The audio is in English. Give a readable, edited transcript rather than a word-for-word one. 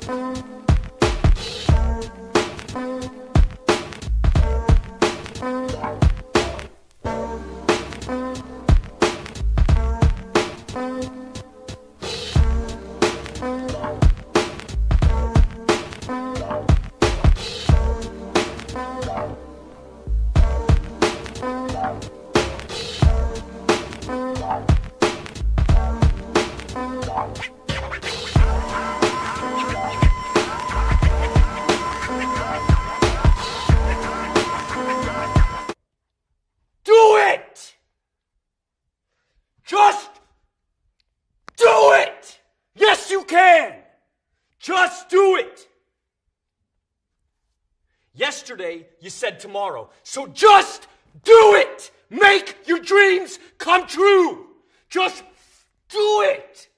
Just do it! Yes, you can! Just do it! Yesterday, you said tomorrow, so just do it! Make your dreams come true! Just do it!